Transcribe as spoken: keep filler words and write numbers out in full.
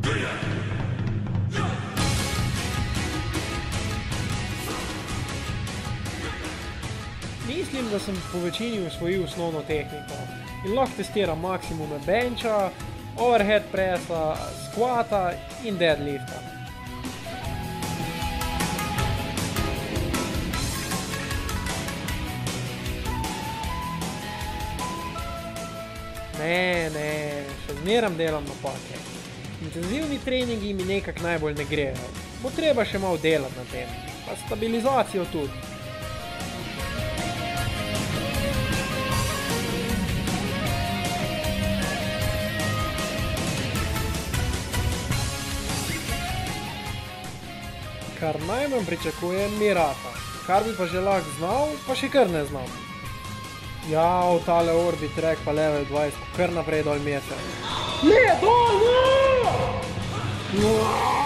Mislim, da sem po večini usvojil osnovno tehniko in lahko testiram maksimume bencha, overhead pressa, squata in deadlifta. Ne, ne, še zmeram delam napake. Intenzivni treningi mi nekak najbolj ne grejo. Bo treba še malo delati na tem, pa stabilizacijo tudi. Kar najmanj pričakujem mi rata, kar bi pa že lahko znal, pa še kar ne znam. Ja, v tale orbit track pa level dvajset, kar naprej dol mese. Ne, dol, ne!